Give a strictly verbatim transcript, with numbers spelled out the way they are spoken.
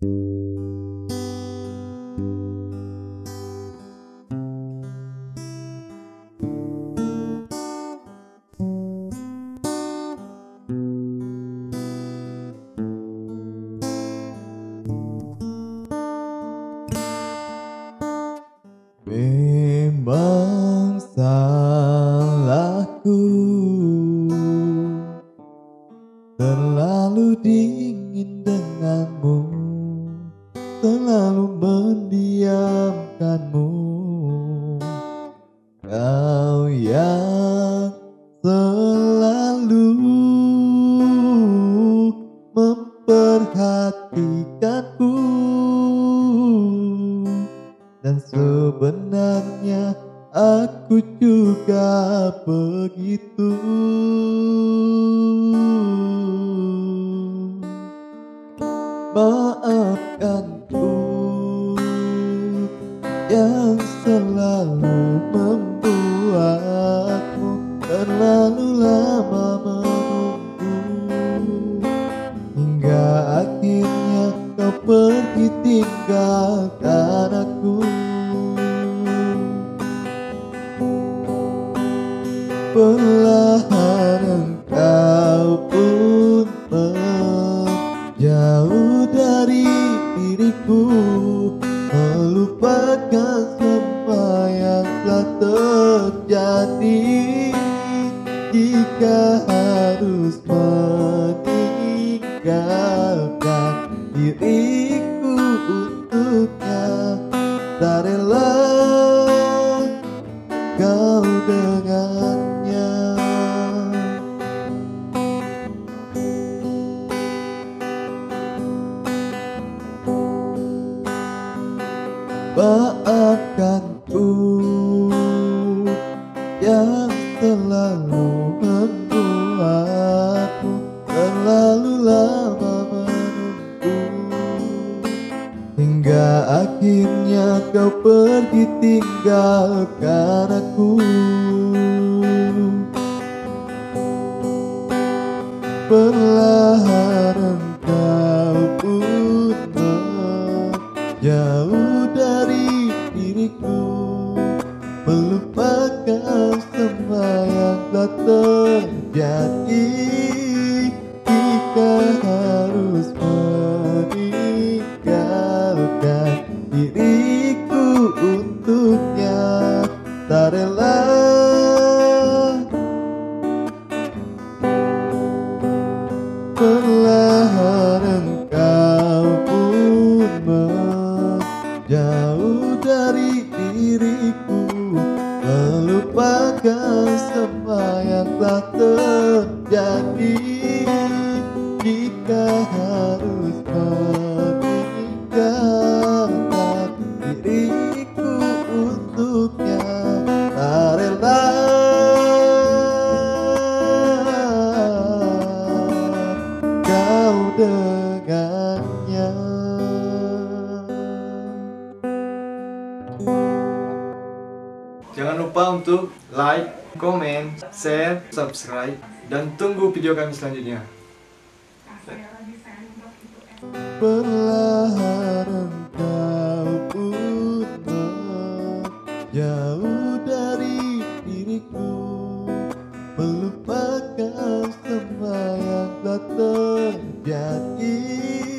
Memang salahku terlalu dingin denganmu, terlalu mendiamkanmu. Kau yang selalu memperhatikanku, dan sebenarnya aku juga begitu. Maafkanku yang selalu membuatmu terlalu lama menunggu, hingga akhirnya kau pergi tinggalkan aku. Perlahan engkau pun menjauh dari diriku, melupakan semua yang telah terjadi. Jika harus meninggalkan diriku untuknya, tak rela kau dengannya. Maafkanku yang selalu membuatmu terlalu lama menunggu, hingga akhirnya kau pergi tinggalkan aku. Perlahan engkau pun menjauh dari diriku, melupakan semua yang telah terjadi. Jika harus meninggalkan diriku untuknya, tak rela perlahan engkau pun menjauh dari diriku, melupakan semua yang telah terjadi. Jika harus meninggalkan diriku untuknya, tak rela kau dengannya. Jangan lupa untuk like, komen, share, subscribe, dan tunggu video kami selanjutnya. Perlahan engkau pun menjauh dari diriku, melupakan semua yang telah terjadi.